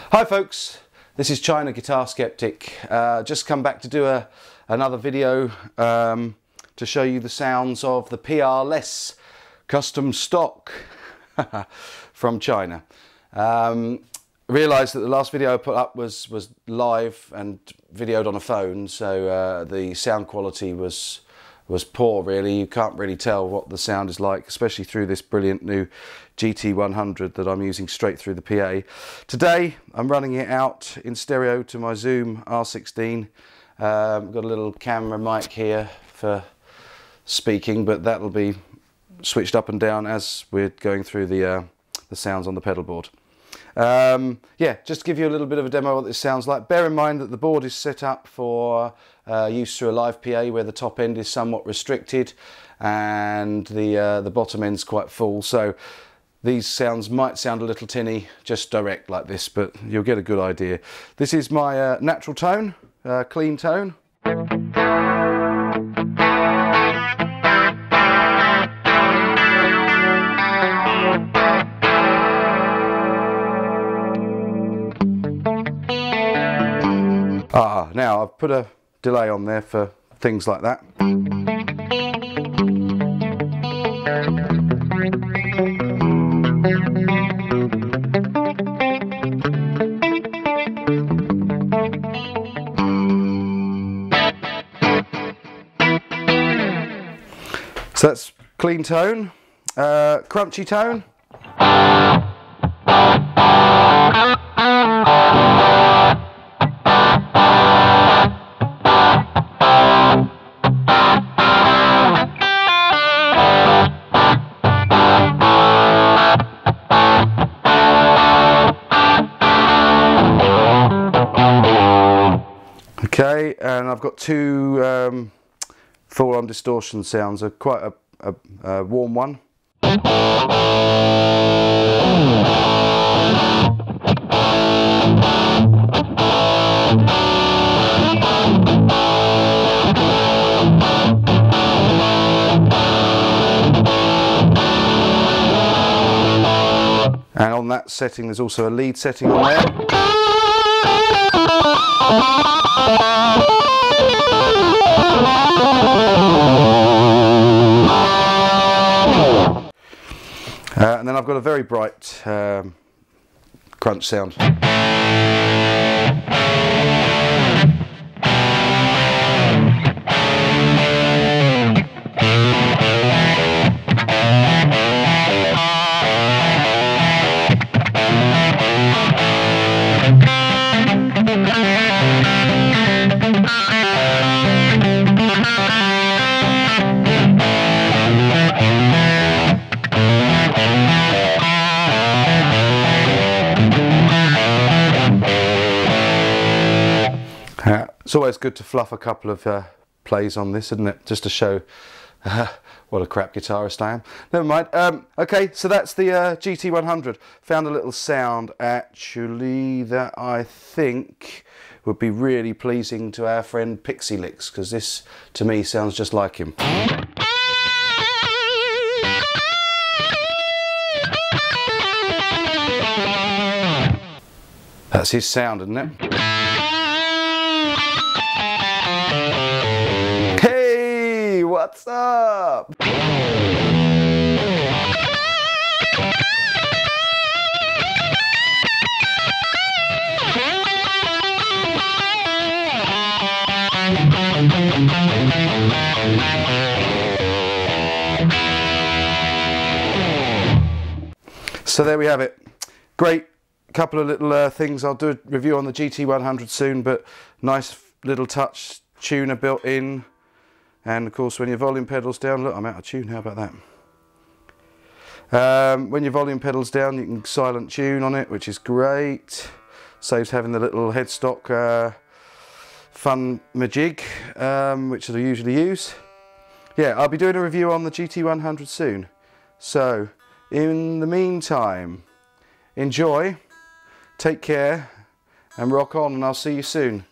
Hi folks, this is China Guitar Skeptic. Just come back to do another video to show you the sounds of the PRS custom stock from China. Realised that the last video I put up was live and videoed on a phone, so the sound quality was poor really. You can't really tell what the sound is like, especially through this brilliant new GT100 that I'm using straight through the PA. Today I'm running it out in stereo to my Zoom R16. I've got a little camera mic here for speaking, but that'll be switched up and down as we're going through the sounds on the pedal board. Yeah, just to give you a little bit of a demo of what this sounds like. Bear in mind that the board is set up for use through a live PA where the top end is somewhat restricted and the bottom end's quite full, so these sounds might sound a little tinny just direct like this, but you'll get a good idea. This is my natural tone, clean tone. Now I've put a delay on there for things like that. So that's clean tone, crunchy tone. Okay, and I've got two full-on distortion sounds, quite a warm one. And on that setting there's also a lead setting on there. And then I've got a very bright crunch sound. It's always good to fluff a couple of plays on this, isn't it? Just to show what a crap guitarist I am. Never mind. Okay, so that's the GT100. Found a little sound actually that I think would be really pleasing to our friend Pixie Licks, because this to me sounds just like him. That's his sound, isn't it? Hey, what's up? So there we have it. Great couple of little things. I'll do a review on the GT100 soon, but nice little touch tuner built in, and of course when your volume pedal's down, look, I'm out of tune, how about that? When your volume pedal's down you can silent tune on it, which is great. Saves having the little headstock fun majig, which I usually use. Yeah, I'll be doing a review on the GT100 soon, so in the meantime, enjoy, take care and rock on, and I'll see you soon.